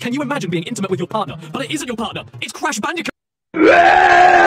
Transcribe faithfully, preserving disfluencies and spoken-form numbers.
Can you imagine being intimate with your partner, but it isn't your partner? It's Crash Bandicoot!